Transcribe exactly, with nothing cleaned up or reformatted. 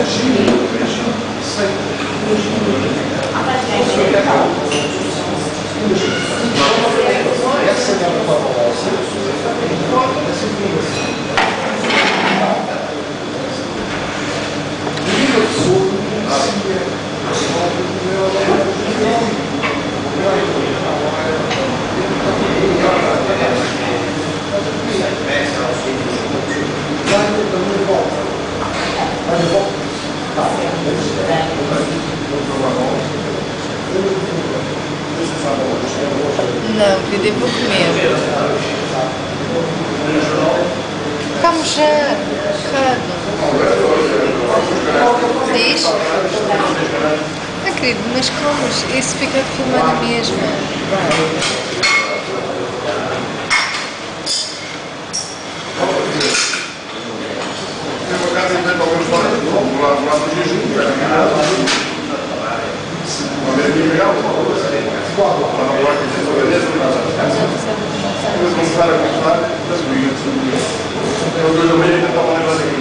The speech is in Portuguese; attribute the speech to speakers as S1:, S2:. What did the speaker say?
S1: Não, querida, eu vou comer. Vamos já. Claro. Diz? Ah, querido, mas comes. Isso fica a filmar na mesma.
S2: Começar a contar, das amigas, eu dois da manhã ainda estava a levar aqui.